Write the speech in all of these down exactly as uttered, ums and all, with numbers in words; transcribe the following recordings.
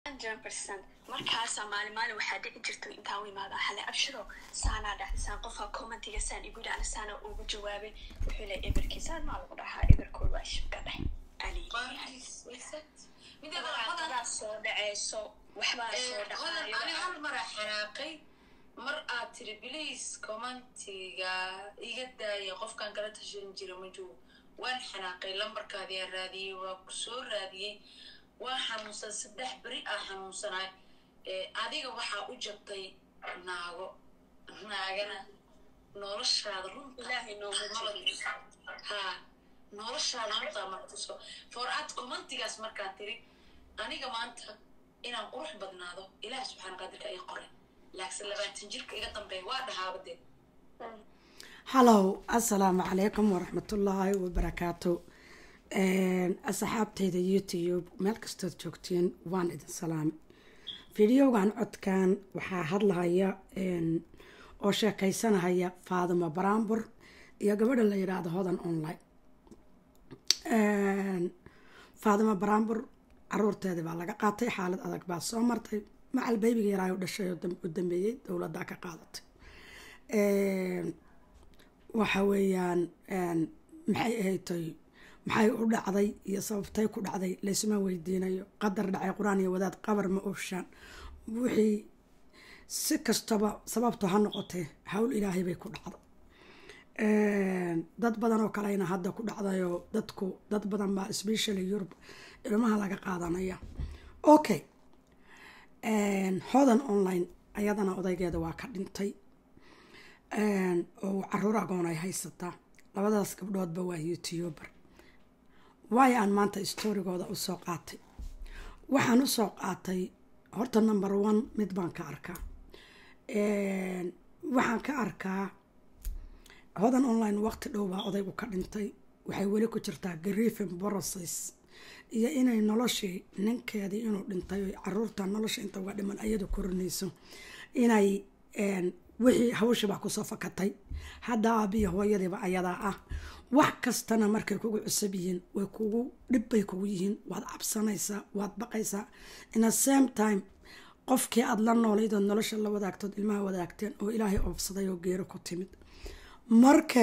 hundred percent markaas maali maali waxa dhici jirtay inta uu imaado xalay abshiro saana dhaxsan qofka commentiga saan igu dhaana saana ugu jawaabay wuxuu leeyahay eberkiisaan ma lagu dhahaa eberkood waa shibka dhex ali midda hada soo dhacayso waxba soo dhacay ani hal mar xanaaqay mar aad tiri please commentiga iga daaya qofkan kala tashan jiray ma joogo waan xanaaqay lambarkaadii raadiyay waa ku soo raadiyay waa xanuunsan saddex bari ah xanuunsanay ee adiga waxa u jabtay naago naagana noloshaada runta ilaahay noogu ha noloshaada runta martuso for at commentigaas markaa tiri aniga maanta inaan qurux badnaado ilaahay subxaanahu wa ta'ala ay qoray laakiin labaatan jirka iga dambeey waa dhahaabade hello assalaamu calaykum waraxmatullaahi wabarakaatu asxaabtayda youtube meel kastood joogtiin waan idin salaamay fideogan codkan waxaa hadlahaya oo sheekaysanahaya Faadimo Baraambur iyo gabadha la yiraahdo Hodan Online. Faadimo Baraambur caruurteeda baa laga qaatay xaalad adag baa soo martay macal baybiga yaraayo dhashay oo dambeeyay dawladda ka qaadatay waxa weeyaan maxay ahayd maxay u dhacday iyo sababtay ku dhacday leesma weydiinayo qadar dhacay quraan iyo wadaad qabar ma oofshaan wixii si kastaba sababtu ha noqotay hawl ilaahay bay ku dhacday dad badan oo kale ina hadda ku dhacdayo dadku dad badan baa especially Europe ilmaha laga qaadanaya okay Hodan Online ayadana odaygeeda waa ka dhintay oo caruur agoon ay haysataa labadaas gabdhoodba waa youtuber way aan maanta storygooda u soo qaatay waxaan u soo qaatay horta number one mid baan ka arkaa waxaan ka arkaa Hodan Online waqti dhow baa odaygu ka dhintay waxay weli ku jirtaa grieving process iyo inay noloshii ninkeedii inuu dhintay caruurta nolosha inta uga dhiman ayadu korinayso inay wixii hawsha baa ku soo fakatay hadda aabiyo hooyadiiba ayadaa ah wax kastana markay kugu cusub yihiin way kugu dhibbay kugu yihiin waad cabsanaysaa waad baqaysaa in the same time qofkii aad la noolaydo nolosha la wadaagtood ilmaha wadaagteen oo ilaahay oofsaday oo geero ku timid marka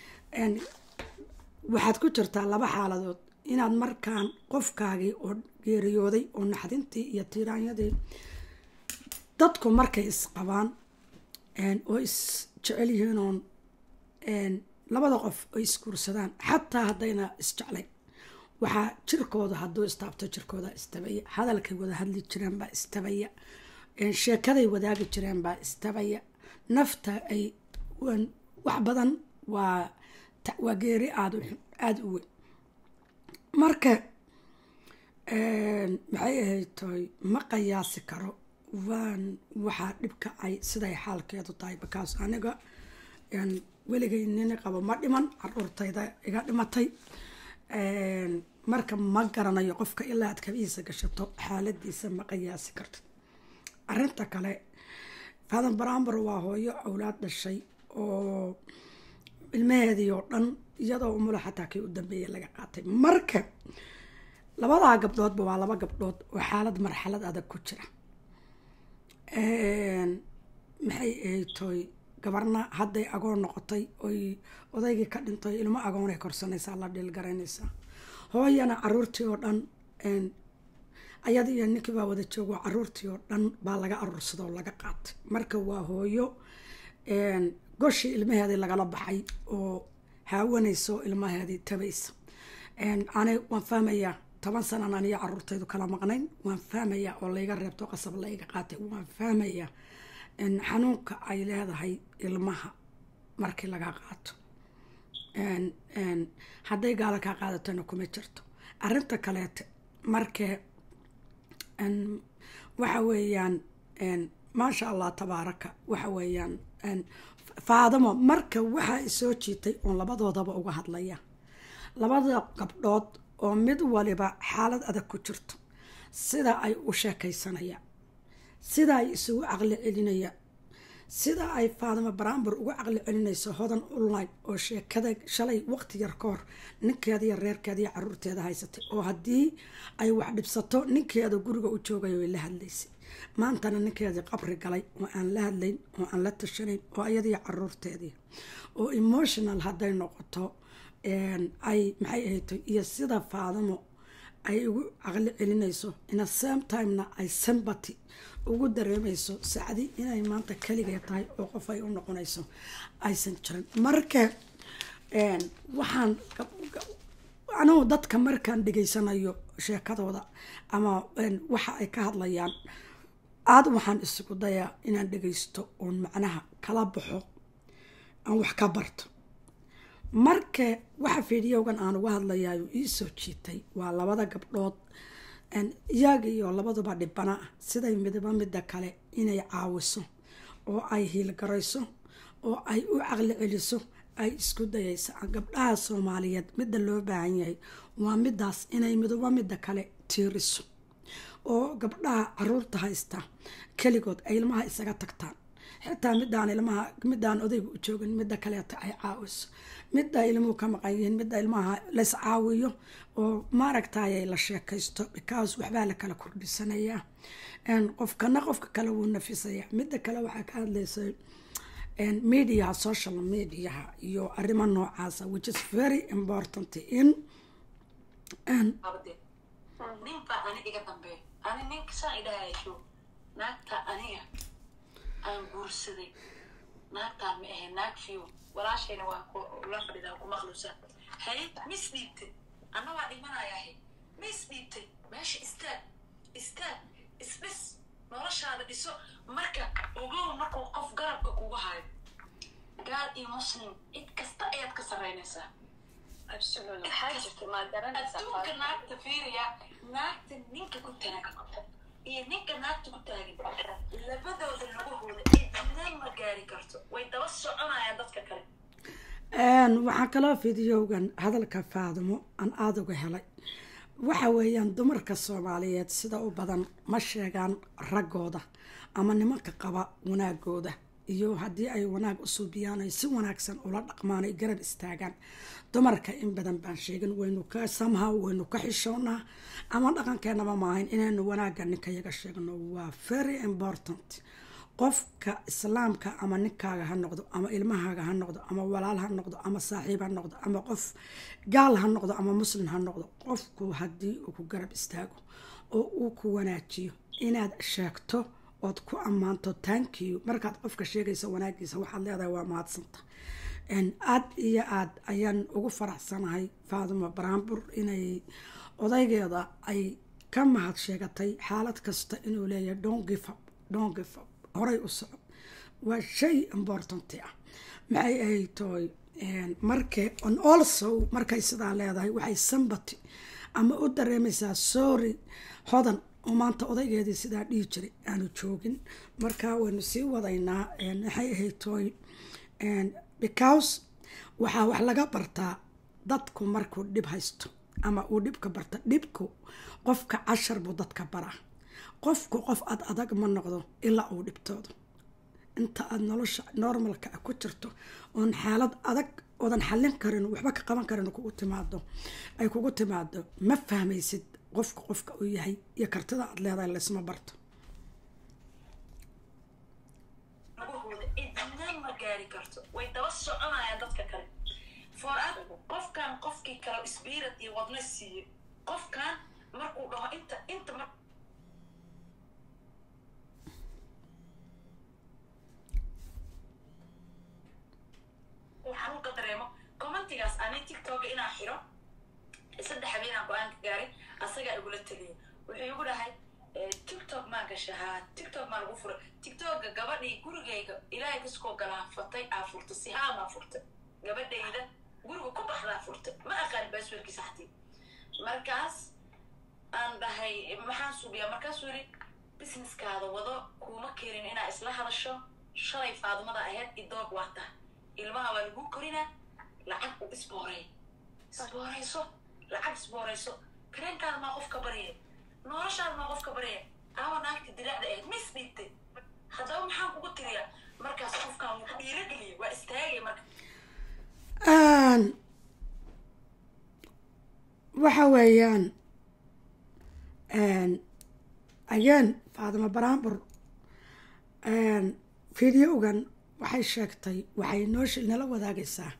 waxaad ku jirtaa laba xaaladood inaad markaan qofkaagii oo geeriyooday oo naxdintii iyo tiiraanyadii dadku markay isqabaan oo is jecel yihiin oon labada qof ay isguursadaan xataa haddayna isjeclay waxaa jirkooda hadduu istaabto jirkooda istabaya hadalkay wada hadli jireen baa istabaya sheekaday wadaagi jireen baa istabaya nafta ay wax badan waa waa geeri aada aada u weyn marka maxay ahayd toy ma qiyaasi karo waan waxaa dhibka ay siday xaalkeedu tahay bakaas aniga weligay nin qabo ma dhiman caruurtayda iga dhimatay marka ma garanayo qofka ilaa aad kabiisa gashato xaaladiisa ma qiyaasi karto arinta kale Faadimo Baraambur waa hooyo awlaad dhashay oo ilmaheedii oo dhan iyadoo umula xataa kii u dambeeyay laga qaatay marka labada gabdhoodba waa laba gabdhood oo xaalad marxalad adag ku jira maxay ay toy gabarna hadday agoon noqotay oy odaygii ka dhintay ilmo agoon ay korsanaysaa la dhil garanaysaa hooyana caruurtii oo dhan ayada iyo ninkii baa wada joogo caruurtii oo dhan baa laga aruursaday oo laga qaatay marka waa hooyo goshii ilmaheedii lagala baxay oo haawanayso ilmaheedii tabaysa ani waan fahmayaa toban sanana aniyo caruurtaydu kala maqnayn waan fahmayaa oo layga reebto qasab layga qaatay waan fahmayaa xanuunka ay leedahay ilmaha markii laga qaato hadday gaala kaa qaadatona kuma jirto arinta kaleete markee waxa weeyaan maasha allah tabaaraka waxa weeyaan Faadimo marka waxa soo jiitay oo labadoodaba uga hadlaya labada gabdhood oo mid waliba xaalad adag ku jirto sida ay u sheekaysanayaan sida ay isugu aqli celinayaan sida ay faadimo baraambur uga caqli celinayso hodan online oo sheekada shalay waqti yar ka hor ninkeeda iyo reerkeeda iyo caruurteeda haysatay oo haddii ay wax dhibsato ninkeeda guriga u joogay way la hadlaysay maantana ninkeedii qabri galay oo aan la hadlayn oo aan la tashanayn oo iyadii caruurteedii oo emotional hadday noqoto ay maxay ahayto iyo sida faadimo ay ugu caqli celinayso ina same timena ay sympathy ugu dareemayso sacdi inay maanta kaligeed tahay oo qof ay u noqonayso aysan jirin marka waxaan anugu dadka markaan dhegaysanayo sheekadooda ama waxa ay ka hadlayaan aada waxaan isugu dayaa inaan dhegaysto oon macnaha kala baxo aan wax ka barto marka waxa fiidiyowgan aan uga hadlayaayo iisoo jiitay waa labada gabdhood iyaga iyo labaduba dhibana ah siday midba midda kale inay caawiso oo ay hiilgarayso oo ay u caqli celiso ay isku dayaysa gabdhaha soomaaliyeed midda loo baahan yahay waa midaas inay midba midda kale tiiriso oo gabdhaha caruurta haysta keligood ay ilmaha isaga tagtaan xitaa midaan ilmaha midaan odayga u joogin midda kaleeta ay caawiso midda ilmuhu ka maqan yihiin midda ilmaha lays caawiyo oo maaragtayay la sheekaysto because waxbaa la kala kordhisanayaa qofkana qofka kale wuu nafisayaa midda kale waxaa ka hadlaysay mediaha social mediaha iyo arrimo noocaasa which is very important in ninka ani iga dambeeyo ani ninka saa idhahayso naagta aniga aan guursaday naagtaan ma ahayn naag fiyo walaashayna waa la fadhidaa ku maqlusa hay mis dhiibtay anna waa dhimanayahay mis dhiibtay meesha istaag istaag isbis noloshaada dhiso marka ogow markuu qof garabka kugu hayo gaal iyo muslim cid kasta ayaad ka sarreynaysaa adduunka naagta fiiriya naagta ninka ku taagan iyo ninka naagta ku taagan labadooda lugahooda cidna ma gaari karto way daba soconayaan dadka kale waxaa kaloo fiidiyowgan hadalka faadimo aan aada uga helay waxa weeyaan dumarka soomaaliyeed sida u badan ma sheegaan raggooda ama nimanka qaba wanaagooda iyo haddii ay wanaag u suubiyaan ay si wanaagsan ula dhaqmaan ay garab istaagaan dumarka in badan baan sheegin waynu ka somehow waynu ka xishoonaa ama dhaqankeenaba maahayn inaynu wanaagga ninka yaga sheegno waa very important qofka islaamka ama ninkaaga ha noqdo ama ilmahaaga ha noqdo ama walaal ha noqdo ama saaxiib ha noqdo ama qof gaal ha noqdo ama muslim ha noqdo qofku haddii uu ku garab istaago oo uu ku wanaajiyo inaad sheegto ood ku ammaanto thank you markaad qofka sheegaysa wanaagiisa waxaad leedahay waa mahadsanta aad iyo aad ayaan ugu faraxsanahay faadimo baraambur inay odaygeeda ay ka mahad sheegatay xaalad kasta inuu leeyahay don't give up don't give up horay u soco waa shay important ah maxay ahay tooy marka on also markay sidaa leedahay waxay sympathy ama u dareemaysaa sorry hodan oo maanta odaygeedii sidaa dhihi jiray aanu joogin markaa waynu sii wadaynaa maxay ahay tooy because waxaa wax laga bartaa dadku markuu dhib haysto ama uu dhibka barta dhibku qofka cashar buu dadka baraa qofku qof ad adag ma noqdo ilaa uu dhibtoodo inta aada nolosha normalka ah ku jirto oon xaalad adag oodan xallin karin waxba ka qaban karin kugu timaado ay kugu timaado ma fahmaysid qofka qofka uu yahay iyo kartida aada leedahay laysma barto ma gaari karto way daba soconayaan dadka kale for ad qofkan qofkii kale spirit iyo wadna siiyo qofkan markuu dhaho inta inta waxaan ka dareemo commentigaas aanay tiktok inaan xiro saddex habeenaan go-aan ka gaaray asagaa igula taliyay wuxuu igu dhahay tiktok maa gashahaa tiktok maa lagu furay tiktoka gabadhii gurigayga ilaahay kaskoo galaa fatay aa furta sihaamaa furta gabadhayda guriga ku baxdaa furta ma aqaan baasweerkiisa xatii markaas aan dhahay maxaan suubiyaa markaasuu yidhi businesskaada wado kuuma keenin inaa isla hadasho shalay faadumada ahayd idoog waa taha ilmaha waa lagu korinaa lacag u isboorey isboorayso lacag isboorayso kareenkaada maa qofka barya noloshaada maa qofka barya aawa naagta diracda ahayd mis dhiibtay haddaba maxaan kugu tiriyaa markaas waxa weeyaan again faadimo baraambur videogan waxay sheegtay waxay nooshi nala wadaagaysaa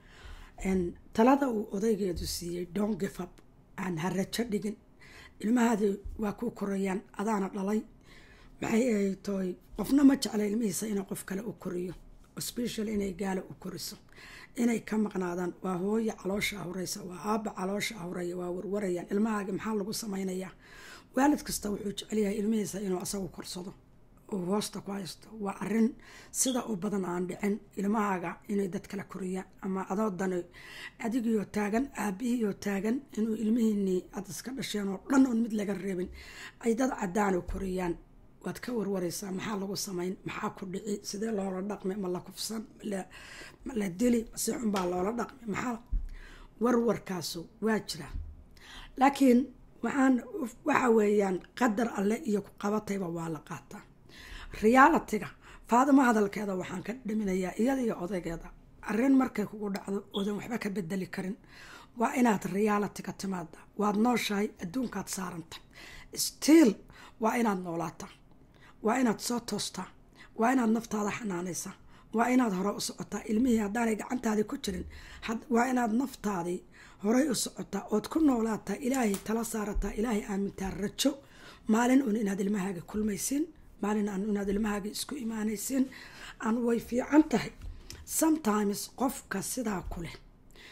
talada uu odaygeedu siiyey don't give up aan harajo dhigin ilmahaadi waa ku korayaan adaana dhalay maxay ay tahay qofna ma jecla ilmihiisa inuu qof kale u koriyo especially inay gaalo u koriso inay ka maqnaadaan waa hooyo caloosha ahuraysa waa aabba caloosha ahuraya waa warwarayaan ilmahaaga maxaa lagu samaynayaa waalid kasta wuxuu jecelyahay ilmihiisa inuu asagu korsado oo hoosta ku haysto waa arrin sida u badan aan dhicin ilmahaaga inay dad kala koriyaan ama adoodani adigiyoo taagan aabihiioo taagan inuu ilmihiinii aad iska dhasheen oo dhan oon mid laga reebin ay dad cadaan u koriyaan waad ka warwaraysaa maxaa lagu samayn maxaa ku dhici sidee loola dhaqmi ma la kufsan ma la dili si xun baa loola dhaqmi maxaa warwarkaasu waa jira laakiin waxaan waxa weeyaan qadar alle iyo ku qabatayba waa la qaataa realitiga faadimo hadalkeeda waxaan ka dhiminayaa iyada iyo odaygeeda arrin markay kugu dhacdo oodan waxba ka bedeli karin waa inaad realitiga timaada waad nooshahay adduunkaad saarantay still waa inaad noolaataa waa inaad soo toostaa waa inaad naftaada xanaanaysaa waa inaad hore u socotaa ilmihii haddaanay gacantaadii ku jirin waa inaad naftaadii horey u socotaa ood ku noolaataa ilaahay tala saarataa ilaahay aamintaa rajo maalin un inaad ilmahaaga kulmaysiin maalin aan inaad ilmahaaga isku imaanaysiin aan way fiican tahay sometimes qofka sidaa ku leh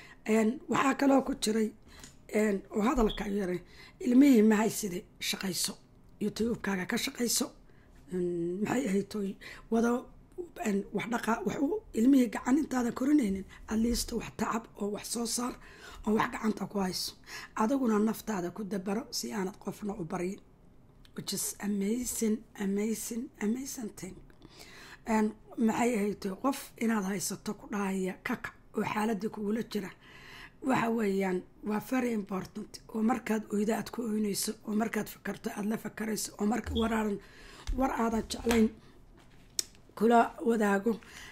waxaa kaloo ku jiray oo hadalka yaray ilmihii mahayside shaqayso youtube-kaaga ka shaqayso maxay ahaytoy wado wax dhaqa wax ilmihii gacan intaadan korinaynin at least wax tacab oo wax soo saar oo wax gacanta ku hayso adiguna naftaada ku dabaro si aanad qofna u baryin which is amazing amazing amazing thing maxay ahaytoy qof inaad haysato ku dhahaya kaka oo xaaladii kugula jira waxa weeyaan waa very important oo markaad oyda aad ku oynayso oo markaad fakarto aada la fakarayso oo marka waraaran war aadan jeclayn kula wadaago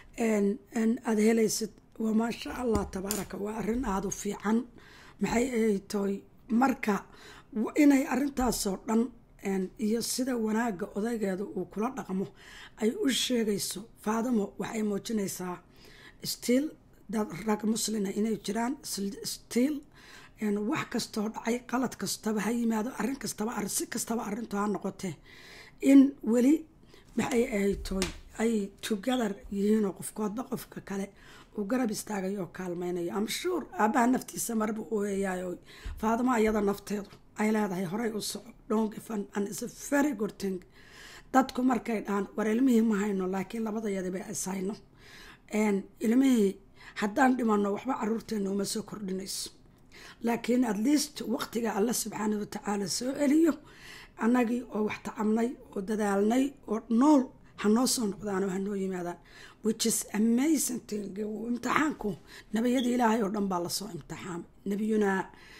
aada helaysid waa maasha allah tabaaraka waa arrin aada u fiican maxay ay tahay marka inay arrintaasoo dhan iyo sida wanaaga odaygeeda uu kula dhaqmo ay u sheegayso faadimo waxay muujinaysaa still dad rag muslina inay jiraan still wax kastoo dhacay qalad kastaba ha yimaado arrin kastaba si kastaba arrintu ha noqotee in weli maxay ahaytoy ay together yihiinoo qofkoodba qofka kale uu garab istaagayo oo kaalmeynayo am sure aabaha naftiisa marba ooyayaayo faadimo iyada nafteedu ay leedahay horey u soco don't give up and it's a very good thing dadku markay dhahaan war ilmihii ma hayno laakiin labadayadiba is hayno ilmihii haddaan dhimano waxba caruurteena uma soo kordhinayso laakiin at least waqtiga alla subxaana watacaala soo celiyo annagii oo wax tacabnay oo dadaalnay oo nool hanoo soo noqdaan oo hanoo yimaadaan which is amazing thing imtixaanku nabiyada ilaahay oo dhan baa lasoo imtixaamay nabiyuna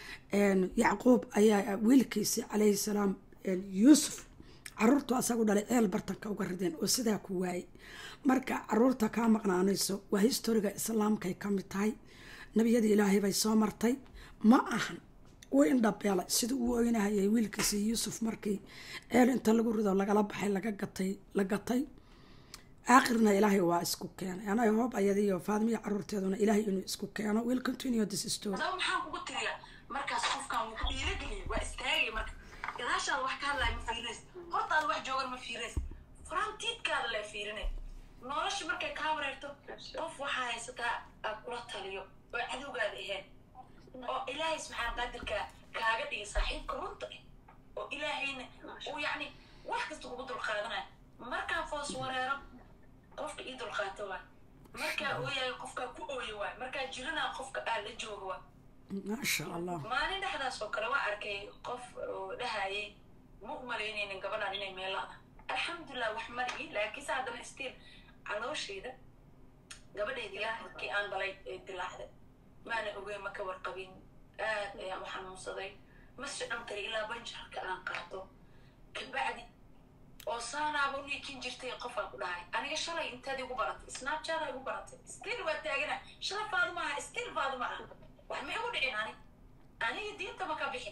yacquub ayaa wiilkiisii calayhi salaam yuusuf caruurtu asagu dhalay ceel bartanka uga rideen oo sidaa ku waayay marka caruurta kaa maqnaanayso waa historiga islaamkay ka mid tahay nabiyada ilaahay bay soo martay ma ahan uu indhabeelay sida uu oynahayay wiilkiisii yuusuf markii ceel inta lagu rido lagala baxay laga gatay la gatay aakhirna ilaahay waa isku keenay anay hoob ayadiiyo faadmiya caruurteeduna ilaahay inuu isku keeno will continue this story maxaan kugu tiriya markaas qofkan wuu ku dhiirageliya waa istaagay marka gadaashaada wax ka hadlaya ma fiirays hortaada wax joogan ma fiirays faraantiidkaada la fiirinay nolosha markay kaa wareerto qof waxaa haysataa aad kula taliyo oo cadowgaada ahayn oo ilaahay subxaan qaadirka kaaga dhigay saaxiibka runta ah oo ilaahayna uu yacni wax kasta kugu dulqaadanaya markaa foos wareero qofka ii dulqaato waa markaa ooyahay qofkaa ku ooya waa markaa jiranaa qofka aa la jooga waa maasha allah maalin dhexdaas oo kale waa arkay qof oo dhahayay ma u malaynaynin gabadhaan inay meelaada alxamdulilah wax maligi laakiinse haddana stiil calooshayda gabadhayda ilaahay markii aan dhalay ee dilaacday maana ogeyn ma ka warqabin aad ayaan u xanuunsaday ma socon kari ilaa banjarka aan qaato kabacdi oo saanaaba u niikin jirtay qofaa ku dhahay aniga shalay intaad igu baratay snapchat igu baratay stiil waa taagana shalay faadu maaha stiil faadu maaha wax ma igu dhicin ani aniga diinta ma ka bixin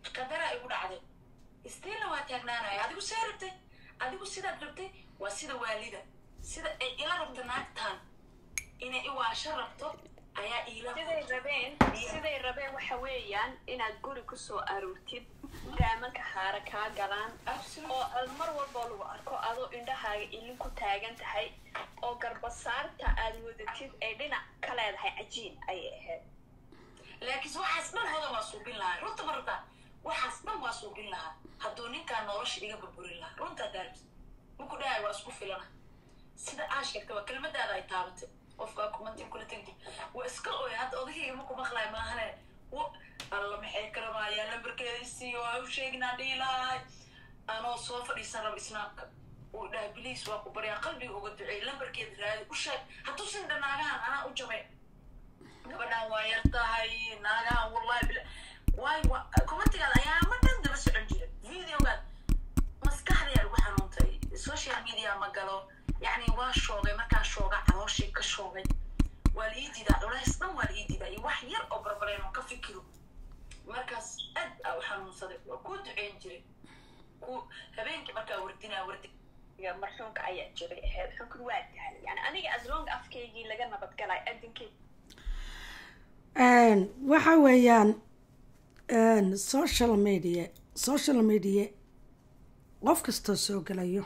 qadara igu dhacday istiilna waa taagnaanaya adigu see rabtay adigu sidaad rabtay waa sida waalida sida ay ila rabta naagtaan inay iwaasho rabto ayaa iila siday rabeen siday rabeen waxa weeyaan inaad guri ku soo aroortid gaamanka haara kaa galaan oo aad mar walba lagu arko adoo indhahaaga ilin ku taagan tahay oo garbasaarta aad wadatid ay dhinac ka leedahay cajiin ayay ahayd laakiin waxaas dhan hodan waa suubin lahaa runta marta waxaas dhan waa suubin lahaa hadduu ninkaa nolosha iga burburin lahaa runtaa daaribs muku dhahay waa isku filana sida aa sheegtay waa kelmadaada ay taabatay qofkaa kumantin kula tegdi waa iska ooy hadda odagayga maku maqlaay maahane alla maxay karamayaa lambarkeeda isii waa u sheeginaa dhihi lahay anoo soo fadhiisan raba isnaabka uu dhahay biliis waa ku baryaa qalbiga uga duceey lambarkeeda raadi u sheeg hadduusan dha naagahan anaa u jabay gabadhaan waa yar tahay naagahan wallahi bila waay commentigaada ayaa ma dhan daba socon jira videogaad maskaxdayaa lagu xanuuntay social media ma galo يعني واشوغي ما كان شوغا عروشي كشوغي والإيدي دا علايس نم والإيدي دا يوحير أو بربرين وكفكرو مركز أد أو حنون صديق وكود عين جري كو هبينك مركا وردنا وردنا يا مرحومك عيا جري هذا حكر واد يعني أنا أزلونج أفكيجي لقنا بتقلع أدن كي أن وحويان أن social media social media قف كستو سوق ليو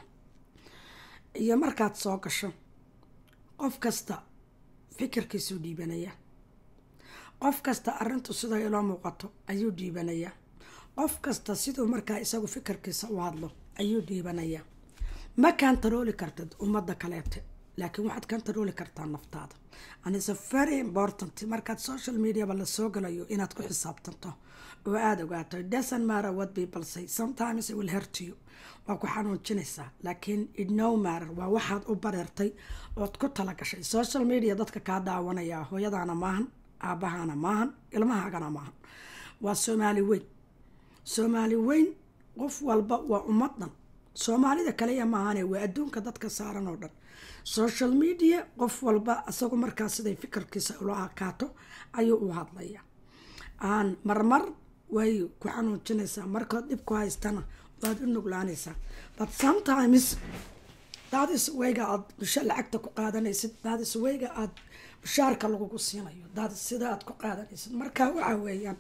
iyo markaad soo gasho qof kasta fikirkiisuu dhiibanaya qof kasta arrintu sida ilo muuqato ayuu dhiibanaya qof kasta siduu markaa isagu fikirkiisa u hadlo ayuu dhiibanaya ma kantarooli kartid ummadda kaleete laakiin waxaad kantarooli kartaa naftaada and it's a very important markaad social media ba la soo galayo inaad ku xisaabtanto oo aada ogaato it doesn't matter what people say sometimes it will hurt you waa ku xanuujinaysaa laakiin it no matter waa waxaad u bareertay ood ku tala gashay social media dadka kaa daawanaya hooyadaana maahan aabbahaana maahan ilmahaagana maahan waa soomaali weyn soomaali weyn qof walba waa ummadan soomaalida kaliya maahane waa adduunka dadka saaran oo dhan social media qof walba isagu markaa siday fikirkiisa ula akaato ayuu u hadlaya aan marmar way ku xanuujinaysaa markood dhib ku haystana waad u nuglaanaysaa but sometimes that is wayga aad busha lacagta ku qaadanaysid that is wayga aad bushaarka lagugu siinayo that is sida aad ku qaadanaysid marka waxa weeyaan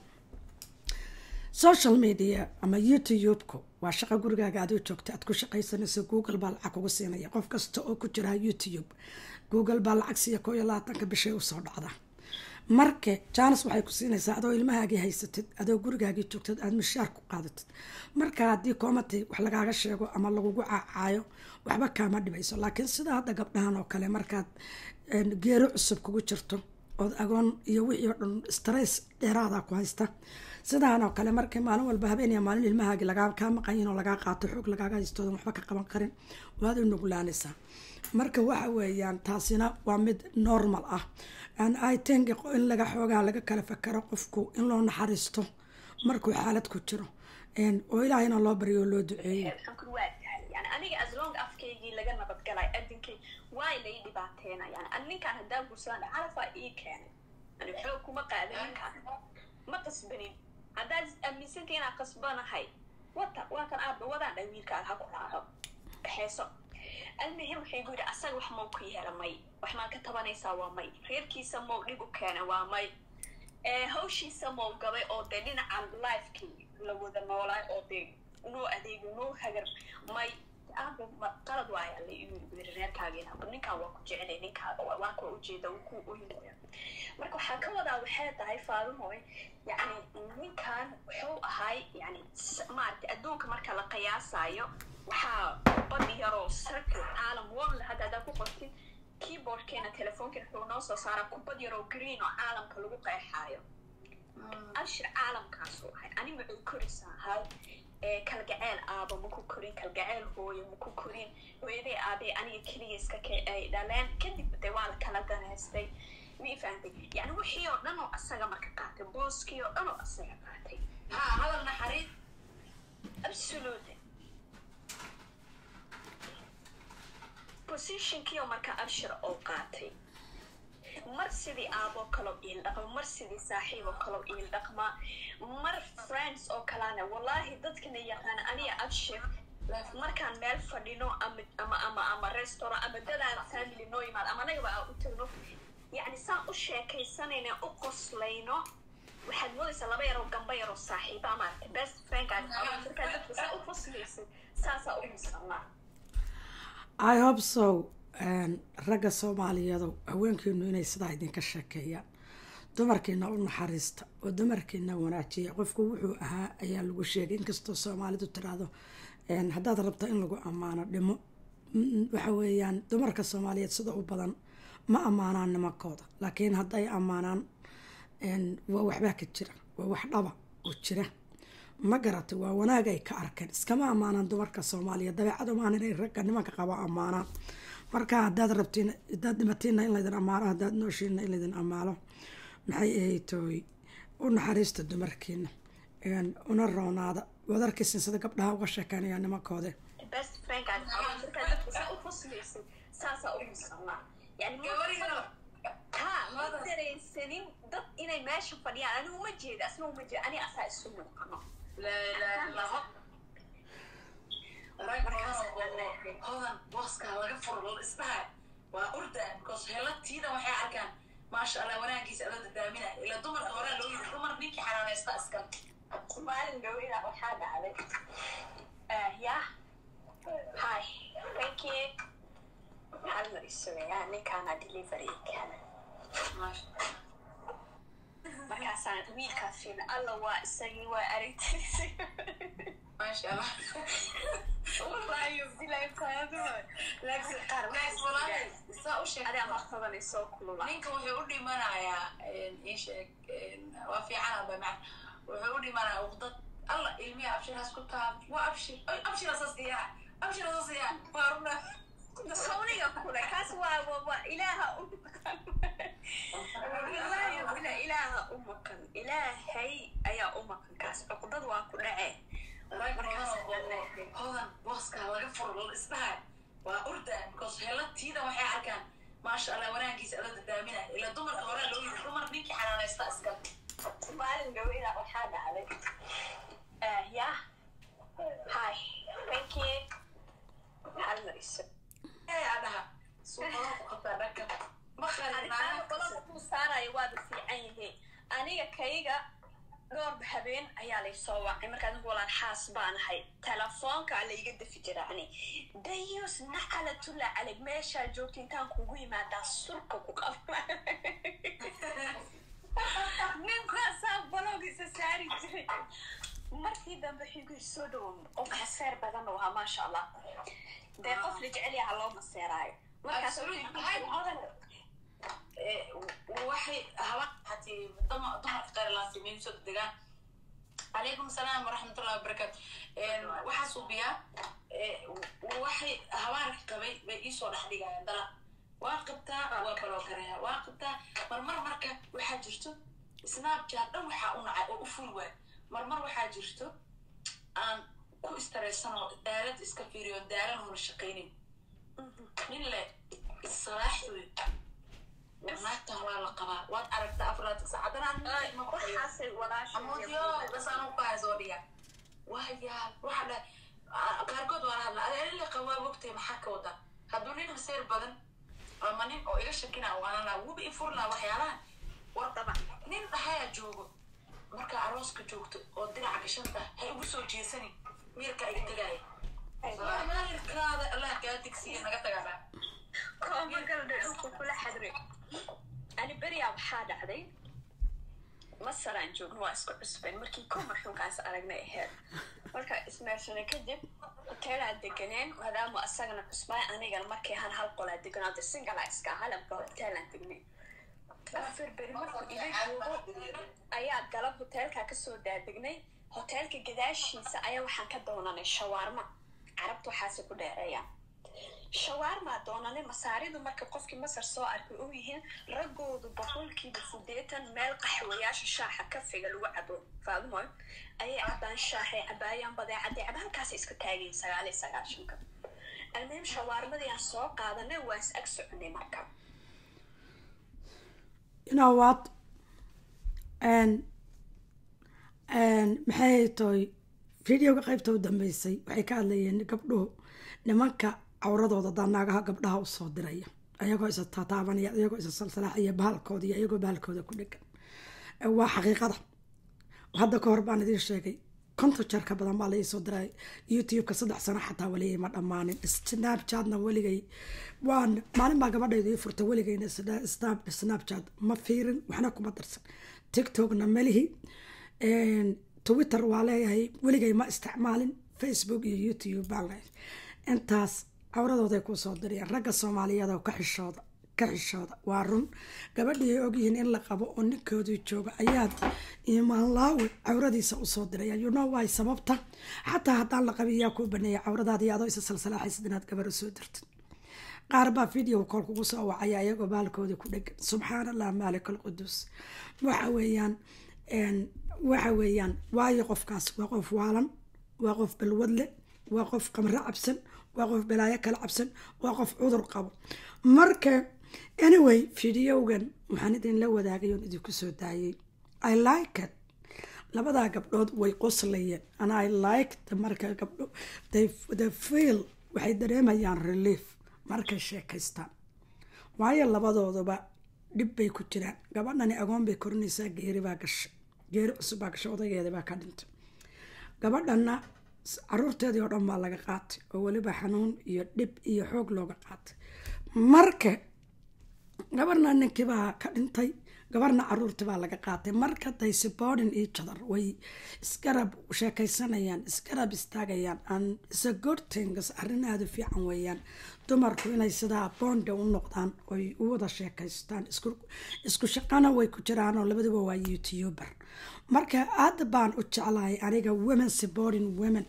social media ama youtube-ku waa shaqo gurigaaga aad u joogta aad ku shaqaysanayso google baa lacag kugu siinaya qof kasta oo ku jira youtube google baa lacag siiya koo iyo labaatanka bishay usoo dhacda marka jaanis waxay ku siinaysaa adoo ilmahaagii haysatid adoo gurigaagii joogtid aad mishaar ku qaadatid marka haddii koomati wax lagaaga sheego ama lagugu caacaayo waxba kaama dhibayso laakiin sida hadda gabdhahan oo kale markaad geero cusub kugu jirto ood agoon iyo wixii oo dhan stress dheeraada ku haysta sidaan oo kale markii maalin walba habeenaya maalin ilmahaagii lagaa kaa maqanyin oo lagaa qaato xoog lagaaga haystoodan waxba ka qaban karin waad u nuglaanaysaa marka waxa weeyaan taasina waa mid normal ah and I think in laga xoogaa laga kala fakaro qofku in loo naxariisto markuu xaalad ku jiro oo ilaahayna loo baryo loo duceeyo يعني أنا أزلونج أفكيجي لقى نبتقلع أدنكي واي لي دبعتينا يعني أنا كان هدا بوسان عارفة إيه كان أنا حوكو ما قادم كان ما قصبني هدا أميسنتين قصبانا هاي وطا وكان أبدا وضع دويل كان هاكو راهو بحيثو المهم حيقول أساق وحمو كيها مي وحما كتباني سوا مي غير كي سمو ليقو كان وامي اه هوشي سمو قبي أو دلين عن لايف كي لو ذا مولاي أو دي نو أديق نو هجر مي أبو قلد وايا اللي يقول غير كاجين أبو نكا وكو جعلي نكا وكو أجيدا وكو أهيدا مركو حكوا دا وحيدا هاي فارم هوي يعني نكان وحو هاي يعني مارك أدونك مركا لقياس ايو وحا بدي يرو سيركل عالم وغل هذا دا كو قلتين كيبورد كينا تلفون كينا حو نوصو سارا كو بدي يرو جرين وعالم كلوغو قيحايو أشر عالم كاسو هاي أني معو كوريسا هاي kalgaceel aaba maku korin kalgaceel hooyo maku korin hooyaday aabay aniga keligiiska ay dhaleen kadib de waa la kala danaystay ma ifahantay yani wixii oo dhan oo asaga marka qaatay booskii oo dhan oo asaga qaatay ha hadal naxariis absolutely positionkii oo marka abshir oo qaatay mar sidii aaboo kaloo iil dhaqma mar sidii saaxiib oo kaloo iil dhaqma mar friends oo kalana wallaahi dadkana yaqaan aniga abshir markaan meel fadhino ama ama ama ama restaurant ama dadaan family noo yimaad ama anagaba aan u tagno yacni saan u sheekaysanayna u qoslayno waxaad moodaysaa laba yaroo gamba yaroo saaxiiba maaragtay best friendkaad markaa dadka saa u qoslaysid saasaa u misanaa I hope so ragga soomaaliyeedu haweenkiinu inay sidaa idinka sheekeeyaan dumarkiina u naxariista oo dumarkiina wanaajiya qofku wuxuu ahaa ayaa lagu sheegay inkastoo soomaalidu tiraahdo haddaad rabto in lagu ammaano dhimo waxa weeyaan dumarka soomaaliyeed sida u badan ma ammaanaan nimankooda laakiin hadday ammaanaan waa waxbaa ka jira waa wax dhaba oo jira ma garatay waa wanaag ay ka arkeen iskama ammaanaan dumarka soomaaliyeed dabeecad umaan inay ragga nimanka qaba ammaanaan marka haddaad rabtiin haddaad dhimatiina in laydin ammaano haddaad nooshiina in laydin ammaano maxay ahaytooy u naxariista dumarkiina una roonaada waad arkaysin sida gabdhaha uga sheekeynaya nimankooda best friendkaad markaa dadka saa u qoslaysid saasaa u misanaa yani ha ma dareensanin dad inay meesha fadhiyaan anigu uma jeeda asna uma jeeda ani asaa isu muuqano hodan booskaa laga furo isbaha waa urda because helatiida waxay arkaan maasha allah wanaagiisa ala dadaamina ila dumarka horaa loo yiri dumar ninkii xanaanaysta iskale maalin dhaweyna waxaa dhacday ya hi thank you hal mar isugayaa ninkaana delivery keena markaasaan wiilkaas fiina alla waa isagii waa aragtiisa maasha allah wallahi bilaa qaado laakiin qaar saa u sheeg adaa martadan soo kulula ninka wuxuu u dhimanayaa in sheeg waa fiican aba macna wuxuu u dhimanayaa uqdad alla ilmiya abshiraas ku taab waa abshir abshir asasiya abshir asasiya waarna صونية كله كاس وا وا إلها أمك والله ولا إلها أمك إلهي أي أمك كاس عقدة وكله هذا واسكا laga furo isbaha waa urda because helatiida waxay arkaan maasha allah wanaagiisa ala dadaamina ila dumarka hore loo yiri dumar ninkii xanaanaysta iskale maalin dhaweyna waxaa dhacday ya hi thank you hal mar isu adaha suuqada ku qabtaa dhanka ma kharinaa qolada ku saaraya waa fiican yahay aniga kayga dhowr habeen ayaa lay soo wacay markaan walaan xaas baanahay telefoonka la iga dafi jirani dayus nacala tula cali meesha joogto intaan kugu yimaada surka ku qaba ninkaas balogisa saari jiray markii dambe xigu soo dhow qof xasaar badan oo ma sha Allah de qof la jecel yahay loo maseerayo markaas waxay hawa hati dama dama qeyr la sameeyay soo degaan alaykum salaam wa rahmatullahi wa barakatuh waxa suubiya waxay hawa qabay bay isoo dhaxdigayaan dala waa qabtaa waa kala karaya waa qabtaa marmar marka waxa jirto snapchat dhan waxa u nacay oo u fulwaa marmar waxa jirto aan ku istreesano daalad iska fiiriyo daalan hor shaqeynay nin le salaaxi naagta waa la qabaa waad aragtaa afraad saacadana ma ku xasay walaash amoodiyo basaan u qaasoo dhiga waaya waxa qaarkood waa hadla adeer qabaa waqti maxaa ka wada hadduu nin maseer badan ama nin oo iga shakina waana la wubi furna waxyaalaha war daba nin dhaxaya joogo marka arooska joogto oo dirac gashanta hay ugu soo jeesani mirka ay tagay waa mirkaada Allah ka digsiga naga tagaba kooban galda isku kula xadri ani bariya waxa dhacday masalan joogno waa isku cusbeen markii ku marxuunkaas aragnay aheed marka ismeersana kadib hoteela deganeen maadaama asagana cusbay aniga markii han hal qol deganaa single iska halabka hoteela degnay afar bari markuu ila joogo ayaa galab hoteelka ka soo daadegnay hoteelka gadaashiisa ayaa waxaan ka doonanay shawarma carabtu waxaas ku dheereeyaan shawarma doonanay masaaridu marka qofkii masar soo arkay oo yihiin ragoodu boqolkiiba sideetan meel qaxwayaasha shaaxa ka figa lagu cabo faadmo ayay cabaan shaaxay cabaayaan badeecada cabaankaas iska taageen sagaal iyo sagaashan almeem shawarmadii aan soo qaadanay waa is ag soconay marka you know what and and maxay tahay videoga qaybta u dambeysay waxay ka hadlayeen gabdhuhu nimanka cawradooda daanaagaha gabdhaha u soo diraya ayagoo isa taataabanaya ayagoo isa salsalaaxaya bahalkooda iyo ayagoo bahalkooda ku dhegan waa xaqiiqada hadda ka hor baan idiin sheegay konton jeer ka badan baa la ii soo diray youtube-ka saddex sano xataa weligay ma dhammaanin snapchatna weligay waan maalin baa gabadhaydu ii furtay weligayna snapchat ma fiirin waxna kuma darsan tiktokna malihi twitter waa leeyahay weligay ma isticmaalin facebook iyo youtube baan leeyahay intaas cawradooday ku soo diriyeen ragga soomaaliyeed oo ka xishooda ka xishooda waa run gabadhii ay ogyihiin in la qabo oo ninkoodii jooga ayaad imaan laawe cawradiisa usoo diraya you know why sababta xataa haddaan la qabin yaa kuu baneeya cawradaadii adoo isa salsalaaxaysid inaad gabar usoo dirtid qaar baa video call kugu soo wacaya ayagoo baalkoodii ku dhegan subxaan allah maalik alquduus waxa weeyaan waxa weeyaan waayo qofkaas waa qof waalan waa qof balwad leh waa qof qamro cabsan waa qof balaayo kala cabsan waa qof cudur qabo marka anyway videogan waxaan idinla wadaagay oon idinku soo daayay I like it labadaa gabdhood way qoslayeen and I liked marka gabdho they, they feel waxay dareemayaan relief markay sheekaystaan waayo labadooduba dhib bay ku jiraan gabadhani agoon bay korinaysaa geeri baa gashay geeri cusub baa gashay odaygeeda baa ka dhintay gabadhana caruurteedii oo dhan baa laga qaatay oo weliba xanuun iyo dhib iyo xoog looga qaatay marka gabarna ninkii baa ka dhintay gabarna caruurtii baa laga qaatay marka they supporting each other way isgarab sheekaysanayaan isgarab istaagayaan and it's a good thing arrin aad u fiican weeyaan dumarku inay sidaa bonde u noqdaan oy u wada sheekaystaan isku isku shaqana way ku jiraan oo labaduba waa youtuber marka aad baan u jeclahay aniga women supporting women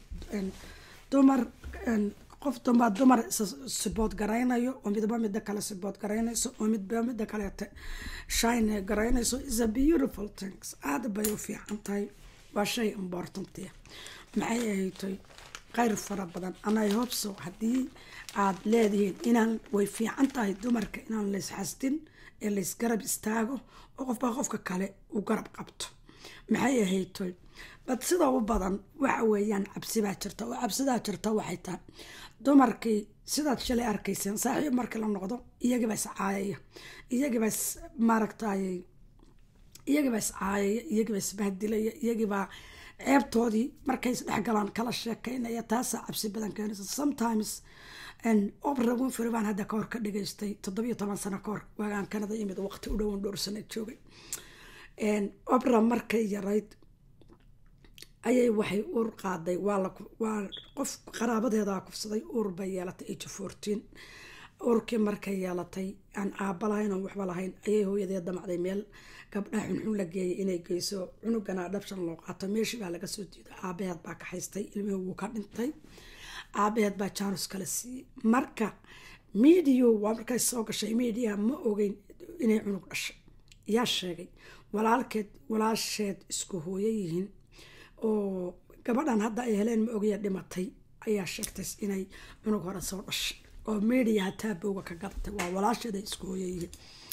dumar qof dumar dumar support garaynayo oo midba midda kale support garaynayso oo midba midda kale shine garaynayso is a beautiful things aad bay u fiican tahay waa shay important ah maxay ahaytay khayr fara badan and I hope so haddii aad leedihiin inaan way fiican tahay dumarka inaan la isxastin ee la isgarab istaago oo qofba qofka kale u garab qabto maxay ahaytay bad sida u badan waxa weeyaan cabsi baa jirta oo cabsidaa jirta waxay tahay dumarkii sidaad shalay arkayseen saaxiib marka la noqdo iyagii baa iscaayaya iyagii baa maaragtay iyagii baa iscaayaya iyagii baa isbahdilaya iyagii baa ceebtoodii markay isdhexgalaan kala sheekaynaya taasaa cabsi badan keenaysa sometimes Oprah Winfrey baan hadda ka hor ka dhigaystay toddobiyo toban sano ka hor waagaan Canada yimid waqti u dhowan dhowr sano joogay Oprah markay yarayd ayay waxay uur qaaday waa la waa qof qaraabadeeda kufsaday uur bay yeelatay age fourteen uurkii markay yeelatay aan aabba lahayn oo waxba lahayn ayay hooyadeed damacday meel gabdhaha xunxun la geeyay inay geyso cunugana adoption loo qaato meeshii baa laga soo diiday aabaheed baa ka haystay ilmihii wuu ka dhintay aabaheed baa jaanus kala siiyey marka media waa markay soo gashay media ma ogeyn inay cunug dhashay yaa sheegay walaalkeed walaasheed isku hooyo yihiin oo gabadhan hadda ay heleen ma ogaya dhimatay ayaa sheegtay inay cunug hore soo dhashay oo media hataa booga ka gadatay waa walaasheeda isku hooyo yihiin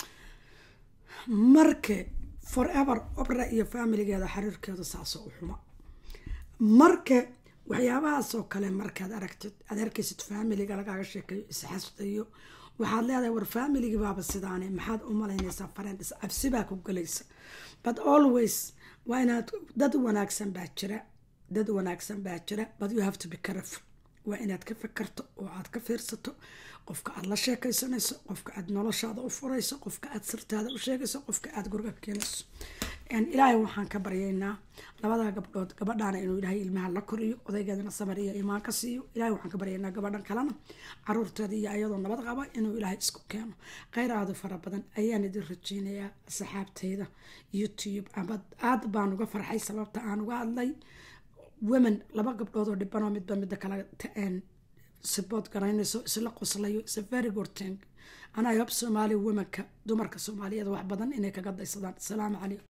marka forever Oprah iyo familigeeda xiriirkeedu saasoo u xuma marka waxyaabahaas oo kale markaad aragtid aad arkaysid familiga lagaaga sheekeeyo isxastayo waxaad leedahay war familigi baaba sidaane maxaad u malaynaysaa friends cabsi baa ku galaysa but always waa inaad dad wanaagsan baa jira dad wanaagsan baa jira but you have to be careful waa inaad ka fikirto oo aad ka fiirsato qofka aad la sheekaysanayso qofka aad noloshaada u furayso qofka aad sirtaada u sheegayso qofka aad guriga keenayso ilaahay waxaan ka baryaynaa labada gabdhood gabadhaana inuu ilaahay ilmaha la koriyo odaygeedana samar iyo imaan ka siiyo ilaahay waxaan ka baryaynaa gabadhan kalena caruurteeda iyo ayadoo nabad qaba inuu ilaahay isku keeno khayr aada fara badan ayaan idin rajeynayaa asxaabteyda youtube ama aad baan uga farxay sababta aan uga hadlay women laba gabdhood oo dhibanoo midba midda kale support garaynayso isla qoslayo is a very good thing and I hope Somali women dumarka Soomaaliyeed wax badan inay kaga daysadaan. Assalaamu calaykum.